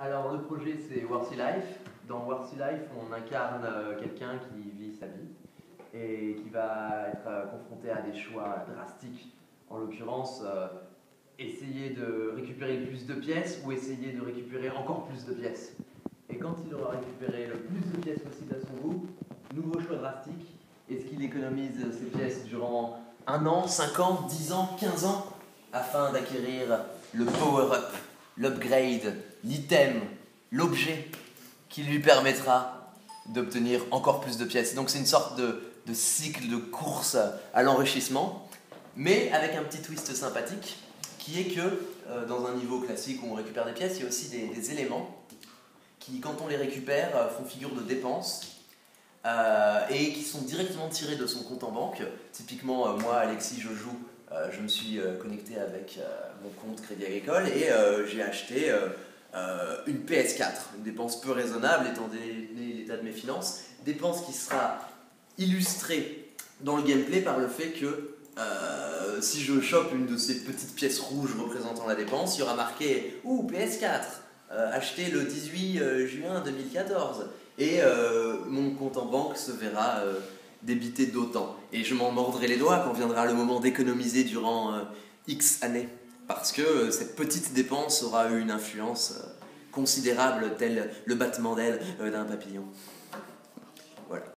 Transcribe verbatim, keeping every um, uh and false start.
Alors le projet c'est Worthy Life. Dans Worthy Life, on incarne euh, quelqu'un qui vit sa vie et qui va être euh, confronté à des choix drastiques. En l'occurrence, euh, essayer de récupérer le plus de pièces ou essayer de récupérer encore plus de pièces. Et quand il aura récupéré le plus de pièces possible à son goût, nouveau choix drastique. Est-ce qu'il économise ces pièces durant un an, cinq ans, dix ans, quinze ans afin d'acquérir le power-up, l'upgrade, l'item, l'objet qui lui permettra d'obtenir encore plus de pièces. Donc c'est une sorte de, de cycle de course à l'enrichissement, mais avec un petit twist sympathique qui est que euh, dans un niveau classique où on récupère des pièces, il y a aussi des, des éléments qui, quand on les récupère, euh, font figure de dépenses euh, et qui sont directement tirés de son compte en banque. Typiquement, euh, moi, Alexis, je joue, euh, je me suis euh, connecté avec euh, mon compte Crédit Agricole et euh, j'ai acheté euh, euh, une P S quatre, une dépense peu raisonnable étant donné l'état de mes finances, dépense qui sera illustrée dans le gameplay par le fait que euh, si je chope une de ces petites pièces rouges représentant la dépense, il y aura marqué « Ouh, P S quatre, euh, acheté le dix-huit juin deux mille quatorze » et euh, mon compte en banque se verra euh, débité d'autant. Et je m'en mordrai les doigts quand viendra le moment d'économiser durant euh, X années, parce que euh, cette petite dépense aura eu une influence euh, considérable, tel le battement d'aile euh, d'un papillon. Voilà.